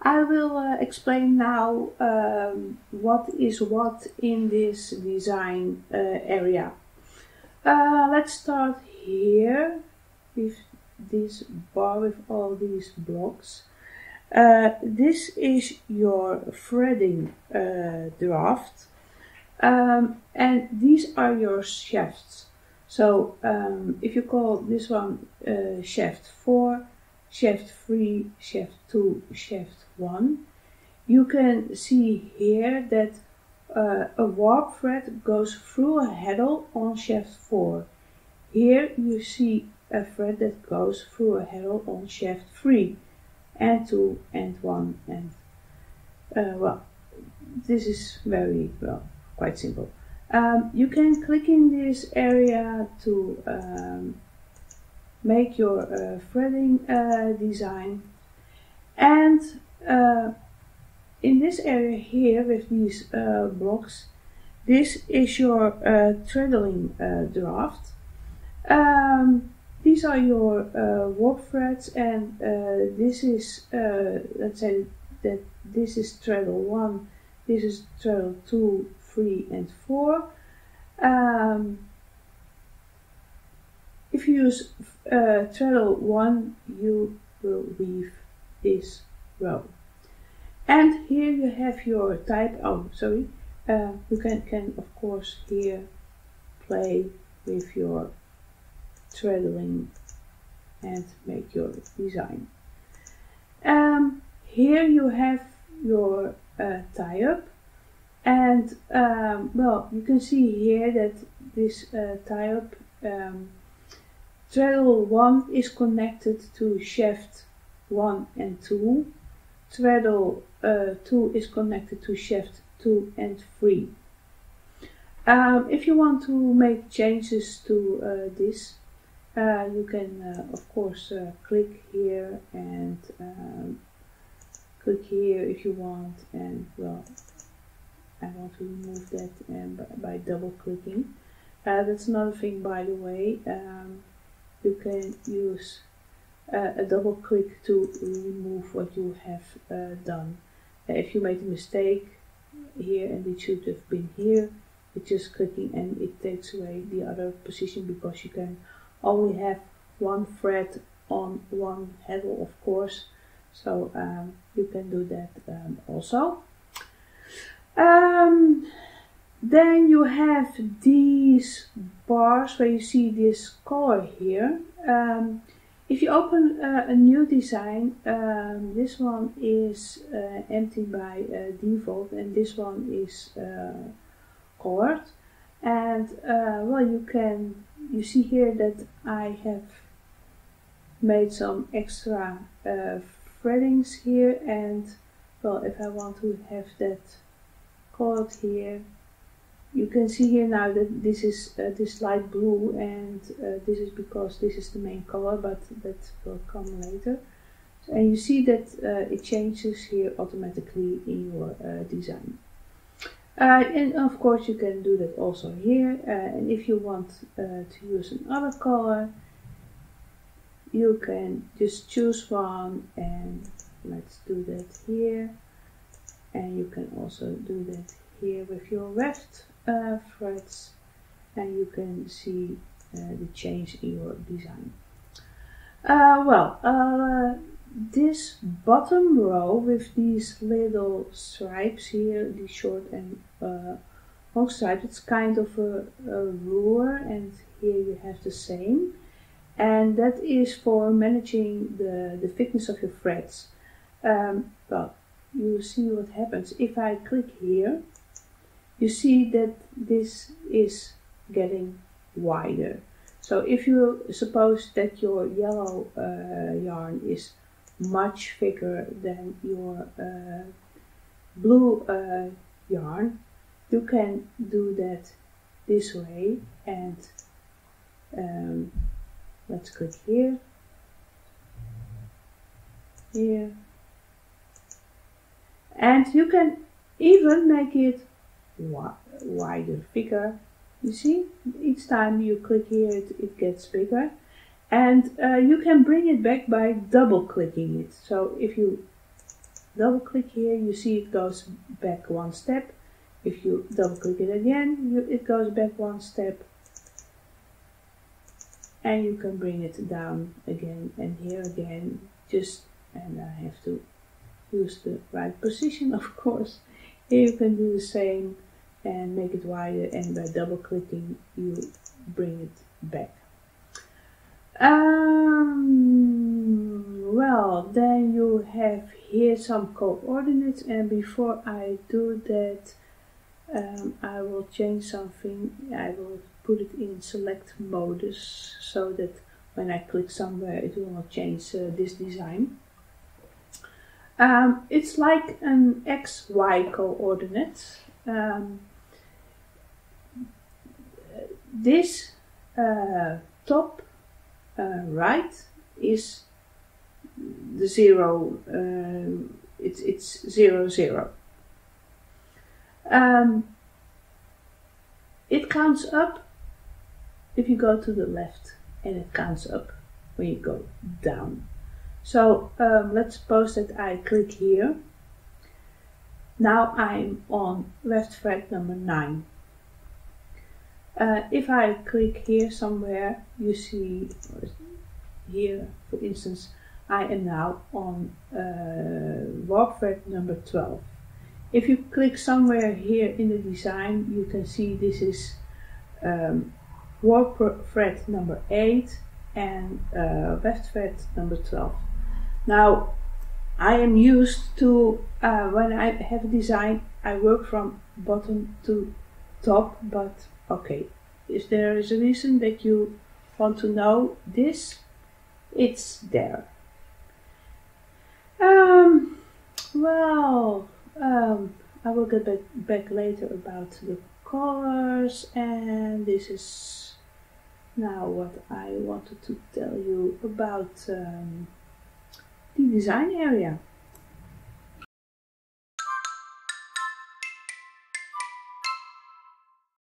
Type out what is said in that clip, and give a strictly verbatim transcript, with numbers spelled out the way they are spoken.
I will uh, explain now um, what is what in this design uh, area. Uh, let's start here with this bar with all these blocks. Uh, this is your threading uh, draft, um, and these are your shafts. So um, if you call this one uh, shaft four, shaft three, shaft two, shaft one, you can see here that uh, a warp thread goes through a heddle on shaft four. Here you see a thread that goes through a heddle on shaft three, and two, and one, and uh, well, this is very, well, quite simple. Um, you can click in this area to um, make your uh, threading uh, design, and uh, in this area here with these uh, blocks, this is your uh, treadling uh, draft. Um, these are your uh, warp threads, and uh, this is, uh, let's say that this is treadle one, this is treadle two, three, and four. Um, if you use uh, treadle one, you will weave this row. And here you have your type. Oh, sorry. Uh, you can, can of course here play with your treadling and make your design. Um, here you have your uh, tie-up, and um, well, you can see here that this uh, tie-up um, treadle one is connected to shaft one and two, treadle uh, two is connected to shaft two and three. Um, if you want to make changes to uh, this, uh, you can uh, of course uh, click here and um, click here if you want, and well, I want to remove that um, by, by double clicking. Uh, that's another thing, by the way. Um, you can use uh, a double click to remove what you have uh, done. Uh, if you made a mistake here and it should have been here, it's just clicking and it takes away the other position, because you can only have one thread on one heddle, of course. So um, you can do that um, also. Um, then you have these bars where you see this color here. Um, if you open uh, a new design, um, this one is uh, empty by uh, default, and this one is uh, colored. And uh, well, you can you see here that I have made some extra uh, threadings here, and well, if I want to have that colored here, you can see here now that this is uh, this light blue, and uh, this is because this is the main color, but that will come later. And you see that uh, it changes here automatically in your uh, design. Uh, and of course you can do that also here, uh, and if you want uh, to use another color, you can just choose one, and let's do that here, and you can also do that here with your weft uh, threads, and you can see uh, the change in your design. Uh, well, uh, this bottom row with these little stripes here, these short and uh, long stripes, it's kind of a, a ruler, and here you have the same, and that is for managing the, the thickness of your threads. Um, well, you see what happens. If I click here, you see that this is getting wider. So if you suppose that your yellow uh, yarn is much thicker than your uh, blue uh, yarn, you can do that this way, and um, let's click here, here, and you can even make it wi wider, bigger. You see, each time you click here it, it gets bigger, and uh, you can bring it back by double clicking it. So if you double click here, you see it goes back one step. If you double click it again, you, it goes back one step. And you can bring it down again and here again, just, and I have to use the right position, of course. Here you can do the same and make it wider, and by double clicking you bring it back. Um, well, then you have here some coordinates, and before I do that, um, I will change something. I will put it in select modus so that when I click somewhere it will not change uh, this design. Um, it's like an X Y coordinate. Um, this uh, top uh, right is the zero, uh, it's, it's zero, zero. Um, it counts up if you go to the left, and it counts up when you go down. So um, let's suppose that I click here. Now I'm on left fret number nine. Uh, if I click here somewhere, you see here, for instance, I am now on uh, warp fret number twelve. If you click somewhere here in the design, you can see this is um, warp fret number eight and uh, left fret number twelve. Now I am used to, uh, when I have a design, I work from bottom to top, but okay, if there is a reason that you want to know this, it's there. Um, well, um, I will get back, back later about the colors, and this is now what I wanted to tell you about um, the design area.